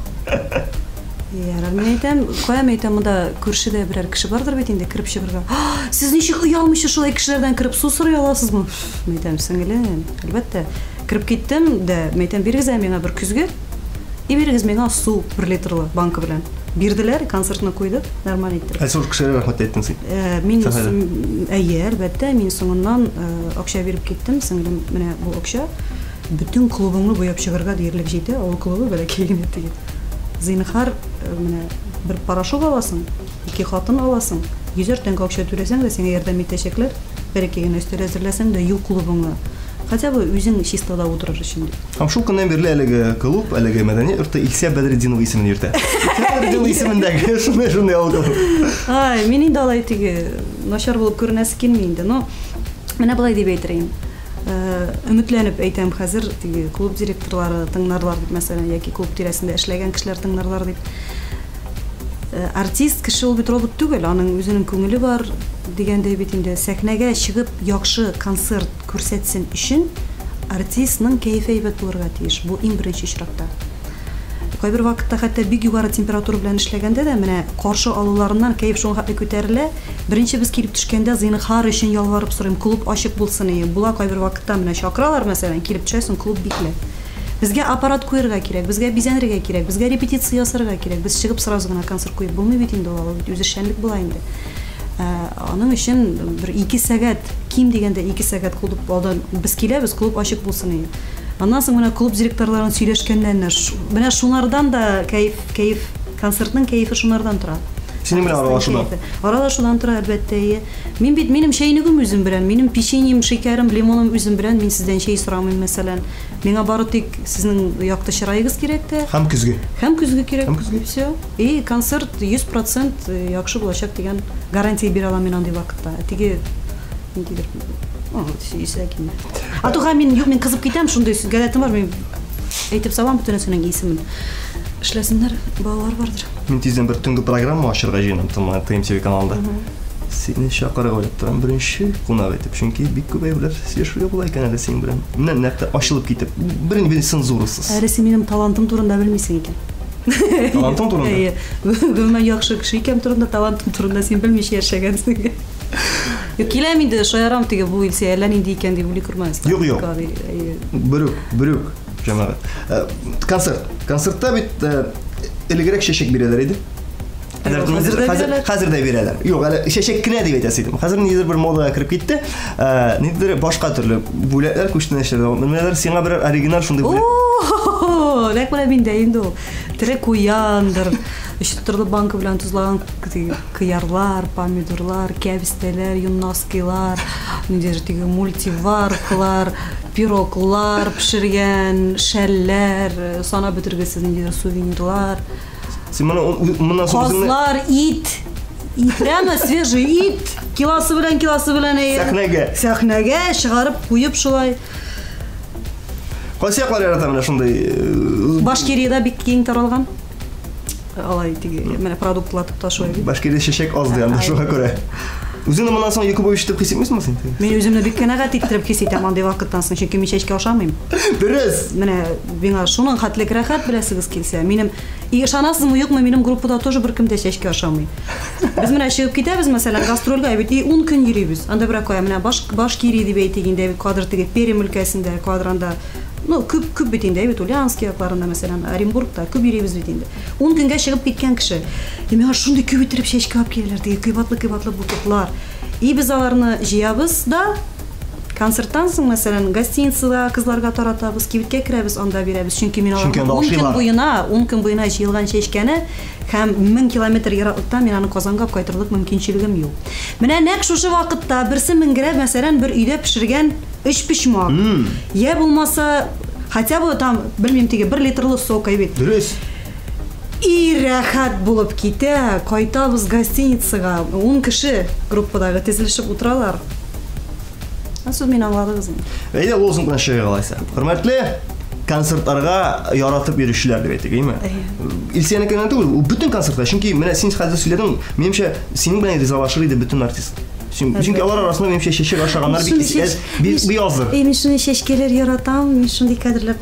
Ярар, мин әйтәм, кая мен әйтәм, монда күршедә берәр кеше бардыр бит инде, кирип чыгырга. Сез ничек оялмыйча шулай кешеләрдән кирип су сорый аласызмы? Мен әйтәм, сеңелем, әлбәттә. Кирип киттем дә, мен әйтәм, бирегез миңа бер көзгө. И бирегез миңа су бер литрлы банка белән. Бирделәр, концертны куйдык, нормаль иттереп. Ә сор кешеләр рәхмәт әйттең син. Мин әйе, әлбәттә, мин соңыннан акча биреп киттем, сеңлем, менә бу акча бүтән клубыңны буяп чыгарга диярлек җитә, ул клубы бәләкәй генә түгел. Зинһар, менә бер порошок аласың, ике хатын аласың, йөз тәңкә акча түләсәң дә сиңа ярдәм итәчәкләр, бәләкәй генә өстәл әзерләсәң дә юк клубыңны. Хотя бы үзең чистада утырыр өчен. Һәм шул көннән бирле әлеге клуб, әлеге мәдәни йорты Илсә Бәдретдинова исемен йөртә. Илсә Бәдретдинова исемендәге шундый шундый алган. Ай, мин инде алай теге начар булып күренәсе килми инде, но менә булай дип әйтәм. Өметләнеп әйтәм хәзер теге клуб директорлары тыңнарлар дип, мәсәлән, яки клуб тирәсендә эшләгән кешеләр тыңнарлар дип. Артист кеше ул бит робот түгел, аның үзенең күңеле бар дигәндәй бит инде. Сәхнәгә чыгып яхшы концерт күрсәтсен өчен артистның кәефе әйбәт булырга тиеш. Бу иң беренче чиракта. Кайбер вакытта хәтта бик югары температура белән эшләгәндә дә менә каршы алуларыннан кәеф шуңа хәтле күтәрелә. Беренче без килеп төшкәндә зинһар өчен ялварып сорыйм, клуб ачык булсын. Була кайбер вакытта менә чакыралар, мәсәлән, килеп төшәсең, клуб бикле. Безгә аппарат куярга кирәк, безгә бизәнергә кирәк, безгә репетиция ясарга кирәк. Без чыгып сразу гына концерт куеп булмый бит инде ул, үзешчәнлек була инде. Аның өчен бер ике сәгать, ким дигәндә ике сәгать клуб алдан без киләбез, клуб ачык булсын. Аннан соң менә клуб директорларын сөйләшкәннән, менә шулардан да кайф, кайф, концертның кайфы шулардан тора. Синең белән аралашудан. Аралашудан тора, әлбәттә. Мин бит минем чәйнигем үзем белән, минем печеньем, шикәрем, лимоным үзем белән, мин сездән чәй сорамыйм, мәсәлән. Миңа бары тик сезнең якты чырайыгыз кирәк тә. Һәм көзгө. Һәм көзгө кирәк. Һәм көзгө. Всё. И концерт йөз процент яхшы булачак дигән гарантия бирә алам мин андый вакытта. Теге ниндидер. О, сөйсә килә. Атуга мин юк, мин кызып китәм, шундый гадәтем бар, мин әйтеп салам бөтенесенең исемен. Эшләсеннәр, балалар бардыр. Мин тиздән бер төнгө программа ачырга җыенам Т М Т V каналында. Сине чакырга уйлап торам, беренче кунак итеп, чөнки бик күп әйберләр сөйләшергә була икән әле синең белән. Менә нәкъ ачылып китеп, беренче цензурасыз. Әле син минем талантым турында белмисең икән. Талантым турында? Гомумән яхшы кеше икән турында, талантым турында син белмичә яшәгәнсең. Юк, киләм инде, шаярам теге бу Илсә әллә нинди икән дип уйлый күрмәс. Юк, юк. Бөрүк, бөрүк, җәмәгать. Концерт. Концертта бит элегрәк чәчәк бирәләр иде. Хәзер хәзер дә бирәләр. Юк, әле чәчәк кенә дип әйтәсе идем. Хәзер нидер бер модага кирип китте. Нидер башка төрле бүләкләр күчтәнәчләр. Менә сиңа бер оригинал шундый бүләк. О, ләк менә миндә инде ул. Тере куяндыр. Өч төрле банка белән тузлаган кыярлар, помидорлар, кәбестәләр, юнаскилар, нидер теге мультиваркалар, пироглар пешергән, шәлләр, сана бетергесез нидер сувенирлар. Син моны Казлар, ит. И прямо свежий ит. Киласы белән, киласы белән сәхнәгә. Сәхнәгә чыгарып куеп шулай. Кайсы яклар ярата менә шундый? Башкириядә бик киң таралган. Алай теге менә продуктлар ташуы. Башкирия чәчәк аз ди анда шуңа күрә. Үзеңне моннан соң екі бой ишетеп хисепмисеңме сен? Мен үземне бик канагать иттереп хис итәм андый вакыттан соң, чөнки мин чәчкә ашамыйм. Дөрес. Менә миңа шуның хәтлек рәхәт беләсегез килсә. Минем и ышанасызмы юкмы, минем группада тоже беркем дә чәчкә ашамый. Без менә чыгып китәбез, мәсәлән, гастрольгә, бит и ун көн йөрибез. Анда берәр кая менә баш Башкирия дип әйтегендә, бит кадр теге Пермь өлкәсендә, кадранда, ну, күп күп бит инде, бит Ульяновск якларында, мәсәлән, Оренбургта күп йөрибез бит инде. ун көнгә чыгып киткән кеше. И миңа шундый күп иттереп чәчкә алып киләләр, теге кыйбатлы-кыйбатлы бутыклар. И без аларны җыябыз да, концерттан соң, мәсәлән, гостиницада кызларга таратабыз, кибеткә керәбез, анда бирәбез. Чөнки мин аларны ун көн буена, ун көн буена җыелган чәчкәне һәм мең километр ераклыктан мин аны Казанга алып кайтырлык мөмкинчелегем юк. Менә нәкъ шушы вакытта берсе менгерә, мәсәлән, бер өйдә пешергән өч пичмак. Я булмаса, хотя бы там, белмим, теге бер литрлы сок әйбит. Дөрес. И рәхәт булып китә, кайтабыз гостиницага, ун кеше группадагы тезелешеп утыралар. Асыл мин аңладыгыз. Әйдә лозунг белән чыга алайса. Хөрмәтле концертларга яратып йөрүчеләр дип әйтик, әйме? Илсенекенән түгел, ул бүтән концертта, чөнки менә син хәзер сөйләдең, минемчә синең белән ризалашыр иде бүтән артист. Чөнки алар арасында минемчә чәчәк ашаганнар бик бик азыр. Э, мин шуны чәчкәләр яратам, мин шундый кадрлар.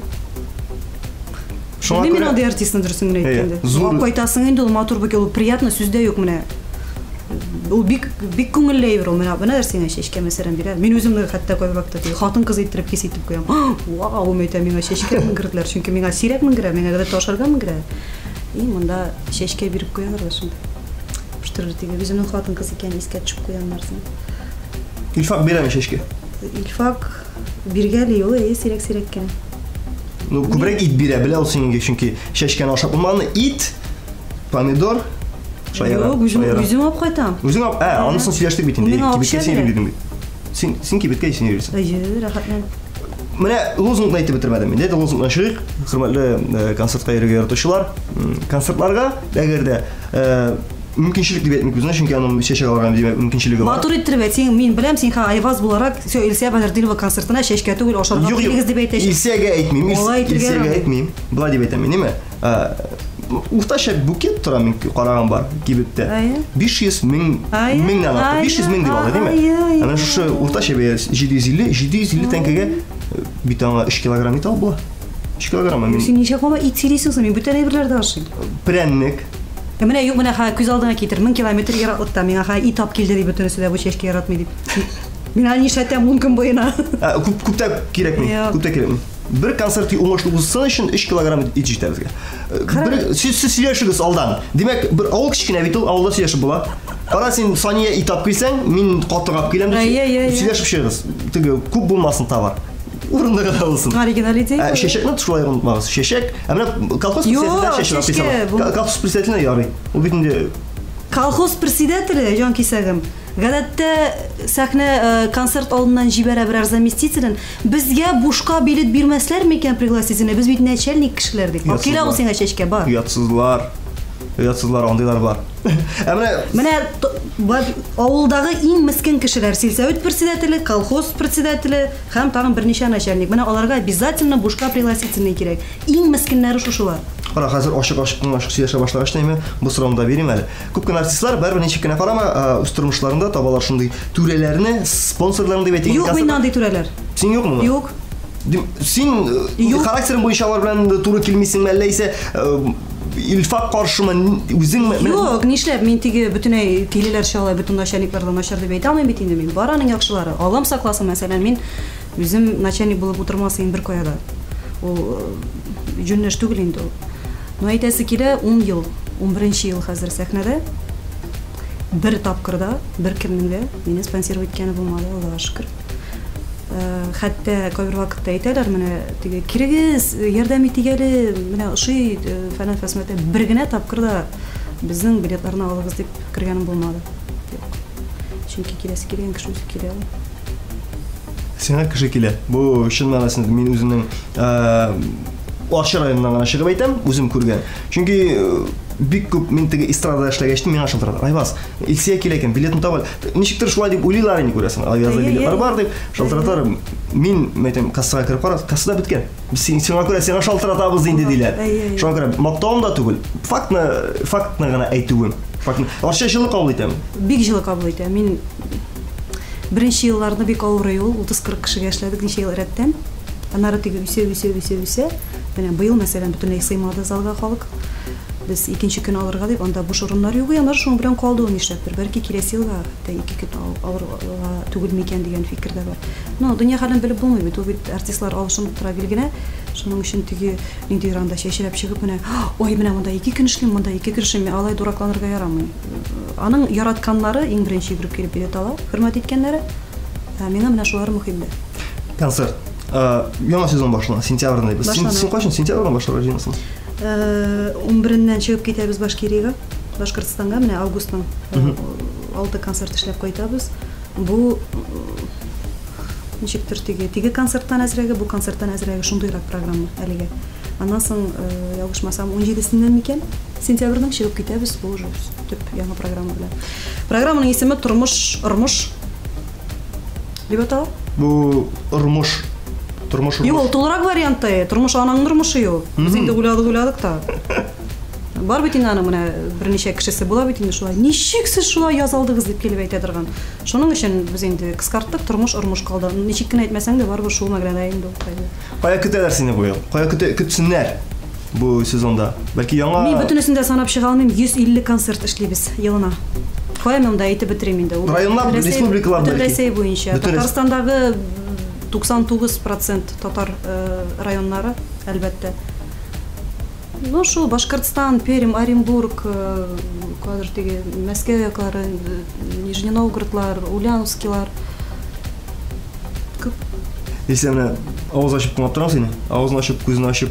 Шуңа Мин андый артистны дөресен генә әйткәндә. Зур кайтасың инде, ул матур бик, ул приятно, сүздә юк менә. Ул бик бик күңелле әйбер ул, менә бу нәрсәгә чәчкә мәсәлән бирә. Мин үземне хәтта кай вакытта хатын кыз иттереп хис итеп куям. Вау, мәйтә миңа чәчкә менгерделәр, чөнки миңа сирәк менгерә, миңа гына ташарга менгерә. И монда чәчкә биреп куялар да шунда. Пуштыр теге үземнең хатын кыз икән искә төшеп куяннар син. Илфак бирәме чәчкә? Илфак биргәли ул, э, сирәк-сирәк кенә. Ну, күбрәк ит бирә, белә ул сиңа, чөнки чәчкәне ашап булмаганы ит, помидор, шаяра. Юк, үзем алып кайтам. Үзең алып, ә, анысын сөйләштек бит инде, кибеткә син бирдең бит. Син син кибеткә син йөрисең. Әйе, рәхәтлән. Менә лозунгны әйтеп бетермәдем мин. Дә лозунгны чыгык, хөрмәтле концертка йөрергә яратучылар, концертларга әгәр дә мөмкинчелек дип әйтмик үзенә, чөнки аның чәчәк алган димәк мөмкинчелеге бар. Матур иттереп әйтсәң, мин беләм, син ха Айваз буларак, все Илсия Бәдердинова концертына чәчкә түгел ашарга килегез дип әйтәчәк. Илсиягә әйтмим, Илсиягә әйтмим. Була дип әйтәм мин, ниме? Уртача букет тора мин караган бар кибеттә. биш йөз мең меңнән артык, биш йөз мең дип алды, диме? Ана шушы уртача бәя җиде йөз илле, җиде йөз илле тәңкәгә бит аңа өч килограмм ит алып була. өч килограмм мин. Син ничә кама ит сөйлисең, мин бүтән әйберләрдә ашыйм. Прәнник. Менә юк, менә ха күз алдына китер, мең километр ераклыкта миңа ха ит ап килде дип бөтенесе дә бу чәчкә яратмый дип. Мин аны нишләтәм ун көн буена. Күп күптә кирәкми, күптә кирәкми. Бер концерт уңышлы булсын өчен өч килограмм ит җитә безгә. Бер сез сөйләшегез алдан. Димәк, бер авыл кичкенә бит ул, авылда сөйләшеп була. Кара син Сания ит ап килсәң, мин катыгап киләм дип сөйләшеп чыгыз. Теге күп булмасын товар. Урында гына булсын. Оригиналитет. Чәчәкне шулай онытмагыз. Чәчәк, ә менә колхоз председателе чәчәк писала. Колхоз председателе ярый. Ул бит инде колхоз председателе Җан Кисәгем. Гадәттә сәхнә концерт алдыннан җибәрә берәр заместителен. Безгә бушка билет бирмәсләр микән пригласительне? Без бит начальник кешеләр dik. Килә ул сиңа чәчкә бар. Уятсызлар. Уятсызлар андыйлар бар. Ә менә менә авылдагы иң мескен кешеләр, сельсовет председателе, колхоз председателе һәм тагын берничә начальник. Менә аларга обязательно бушка пригласительне кирәк. Иң мескеннәре шушылар. Кара, хәзер ачык-ачык ачык сөйләшә башлагач та, бу сорауны да бирим әле. Күп кенә артистлар бер ничек кенә карама, үз тормышларында табалар шундый түрәләрне, спонсорларны дип әйтик. Юк, мин андый түрәләр. Син юкмы? Юк. Син характерың буенча алар белән туры килмисеңме, әллә Илфак каршымы үзең? Юк, нишләп мин теге бөтенләй тилеләр шалай, бөтен начальниклардан начар дип әйтә алмыйм бит инде мин. Бар аның яхшылары. Алам сакласын, мәсәлән, мин үзем начальник булып утырмасым бер каяда. Ул җүннәш түгел инде ул. Но әйтәсе килә ун ел, ун беренче ел хәзер сәхнәдә бер тапкырда, бер кемнең дә мине спонсировать иткәне булмады, Аллаһка шөкер. Хәтта кайбер вакытта әйтәләр, менә теге кирегез, ярдәм итегәле, менә ошый фәнән фәсмәтә бер генә тапкырда безнең билетларны алыгыз дип кергәнем булмады. Юк. Чөнки киләсе килгән кеше үзе килә. Сиңа кеше килә. Бу чын мәгънәсендә мин үземнең Ачы районнан гына чыгып әйтәм, үзем күргән. Чөнки бик күп мин теге эстрадада эшләгәчтем, миңа шалтыраталар. Айваз, Илсия килә икән, билетны табыл. Ничектер шулай дип уйлыйлар инде, күрәсең. Айвазда билетлар бар дип шалтыраталар. Мин мәйтәм, кассага кирип карас, кассада биткән. Без сиңа күрә сиңа шалтыратабыз инде диләр. Шуңа күрә мактауым да түгел. Фактны, фактны гына әйтүем. Фактны. Арча җылы кабул итәм. Бик җылы кабул итәм. Мин Бірінші елларында бек ауырай ол, отыз қырық кішіге эшләдік неше ел рәттен. Анары тиге үсе, үсе, үсе, үсе. Менә быйыл мәсәлән бөтенләй сыймады залга халык. Без икенче көн алырга дип, анда буш урыннар юк, янар шуның белән калды ул нишләптер. Бәлки киләсе елга да ике көн алырга түгел микән дигән фикер дә бар. Но дөнья хәлен белеп булмый бит, ул бит артистлар алышынып тора билгенә. Шуның өчен теге нинди ранда чәчрәп чыгып менә, ой, менә монда ике көн эшлим, монда ике көн эшлим, алай дуракланырга ярамый. Аның яратканнары иң беренче йөгереп килеп билет ала, хөрмәт иткәннәре. Миңа менә шулар мөһим дә. Концерт. Яңа сезон башлана, сентябрьдә. Син син кайчан сентябрьдә башларга җыенасың? он береннән чыгып китәбез Башкириягә, Башкортстанга, менә августның алты концерт эшләп кайтабыз. Бу ничектер теге, теге концерттан әзрәге, бу концерттан әзрәге шундыйрак программа әлегә. Аннан соң, ялгышмасам, он җидесеннән микән, сентябрьдән чыгып китәбез, бу уже төп яңа программа белән. Программаның исеме Тормыш, Ормыш дип атала. Бу Ормыш Тормыш. Юк, тулырак варианты, тормыш анаң тормышы юк. Без инде уйладык, уйладык та. Бар бит инде аны менә берничә кешесе була бит инде шулай. Ничек сез шулай язалдыгыз дип килеп әйтә торган. Шуның өчен без инде кыскарттык, тормыш ормыш калды. Ничек кенә әйтмәсәң дә барыбер шул мәгънәдә инде ул. Кая көтәләр сине бу ел? Кая көтсеннәр бу сезонда? Бәлки яңа. Мин бөтенесен дә санап чыга алмыйм. йөз илле концерт эшлибез елына. Кая монда әйтеп бетерим инде. Районлар, республикалар бәлки. Рәсәй буенча. Татарстандагы туксан тугыз процент татар районнары, әлбәттә. Ну, шул Башкортстан, Пермь, Оренбург, кадр теге Мәскәү яклары, Нижний Новгородлар, Ульяновскилар. Күп. Если менә авыз ачып кына торам сине, авызны ачып, күзне ачып,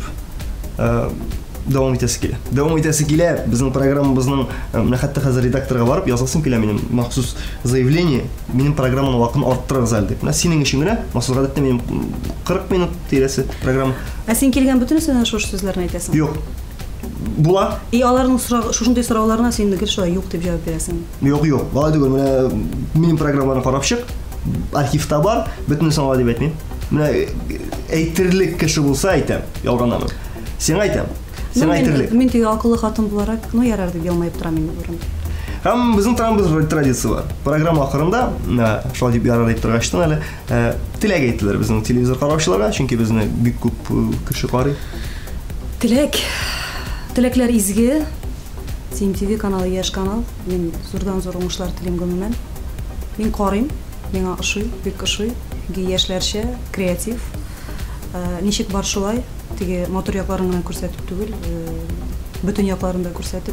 дәвам итәсе килә. Дәвам итәсе килә. Безнең программабызның менә хәтта хәзер редакторга барып язасым килә минем махсус заявление, минем программаның вакытын арттырыгыз әле дип. Менә синең өчен генә махсус гадәттә минем кырык минут тирәсе программа. Ә син килгән бөтенесен шушы сүзләрне әйтәсең? Юк. Була. И аларның шушындый сорауларына син гел шулай юк дип җавап бирәсең. Юк, юк. Алай түгел, менә минем программаны карап чык. Архивта бар, бөтенесен алай дип әйтмим. Менә әйтерлек кеше булса әйтәм, ялганамы. Син әйтәм. Син әйтерлек. Мин теге акыллы хатын буларак, ну ярар дип елмаеп торам инде бурын. Һәм безнең трамбыз традиция бар. Программа ахырында, шулай дип ярар дип торгачлар әле, теләк әйттеләр безнең телевизор караучыларга, чөнки безне бик күп кеше карый. Теләк. Теләкләр изге. Ти эм ти ви каналы яшь канал. Мин зурдан зур уңышлар телим гомумән. Мин карыйм, миңа ошый, бик ошый. Яшьләрчә, креатив. Ничек бар шулай? Теге мотор якларын гына күрсәтеп түгел, бөтен якларын да күрсәтеп.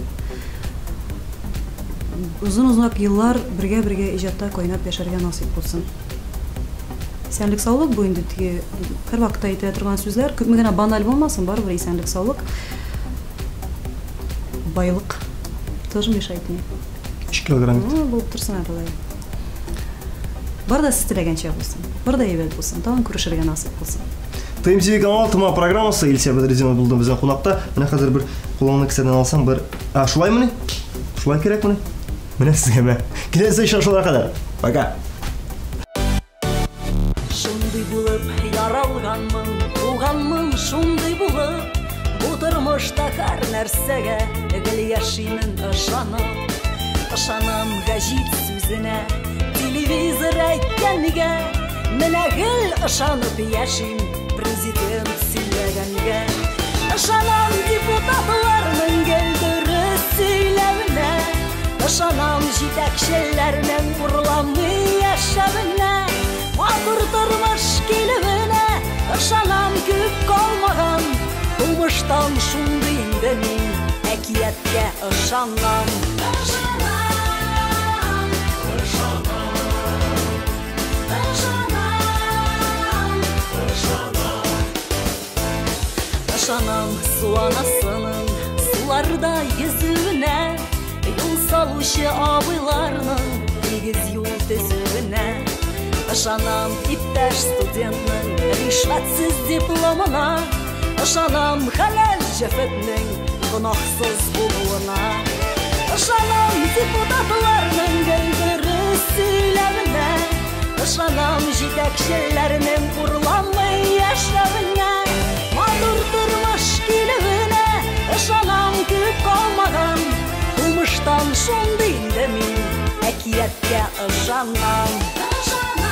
Узын-узак еллар бергә-бергә иҗатта кайнап яшәргә насыйп булсын. Исәнлек саулык бу инде теге һәр вакытта әйтә торган сүзләр, күпме генә баналь булмасын, барыбер исәнлек саулык. Байлык тоже мешает мне. өч килограмм. Ну, булып торсын әле. Бар да сез теләгәнчә булсын. Бар да әйбәт булсын. Тагын күрешергә насыйп булсын. Т М Т В каналы Тома программасы Илсия Бәдретдинов булды безнең кунакта. Менә хәзер бер кулыңны кесәдән алсаң бер, а шулай менә? Шулай кирәкме? Менә сезгә бә. Киләсе шашулар кадәр. Пока. Шундый булып яралганмын, туганмын шундый булып, бу тормышта һәр нәрсәгә гел яшимен ышанам. Ышанам гәҗит сүзенә, телевизор әйткәнгә, менә гел ышанып яшим президент сөйләгәнгә. Ышанам депутатларның гел дөрес сөйләвенә, ышанам җитәкчеләрнең урламый яшәвенә, матур тормыш килүенә, ышанам күп калмаган, тумыштан шундый инде мин, әкияткә ышанам. Ышанам суанасының суларда йөзүенә, юл салучы абыйларның тигез юл төзүенә. Ышанам иптәш студентның ришвәтсез дипломына, ышанам хәләл җәфетнең гөнаһсыз булуына. Ышанам депутатларның гел дөрес сөйләвенә, ышанам җитәкчеләрнең урламый яшәвенә, матур тормыш килүенә, ышанам күп калмаган, тумыштан шундый инде мин, әкияткә ышанам.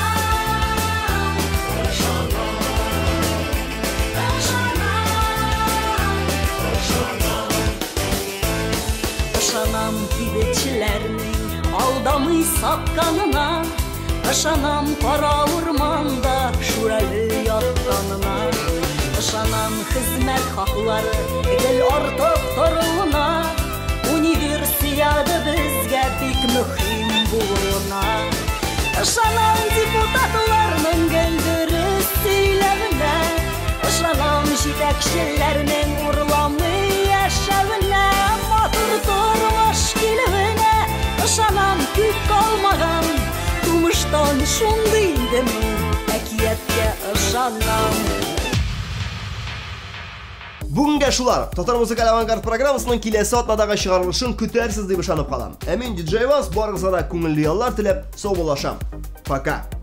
сапканына, ышанам кара урманда шүрәле ятканына. Ышанам хезмәт хаклары гел артып торуына, универсиада безгә бик мөһим булуына. Ышанам депутатларның гел дөрес сөйләвенә, ышанам җитәкчеләрнең урламый яшәвенә, матур тормыш килүенә. Ышанам күп калмаган тумыштан шундый идем, әкияткә ышанам. Бүгенге шулар. Татар музыкаль авангард программасының киләсе атнадагы чыгарылышын көтәрсез дип ышанып калам. Ә мин диджей Ваз барыгызга да күңелле яллар теләп, сау булашам. Пока.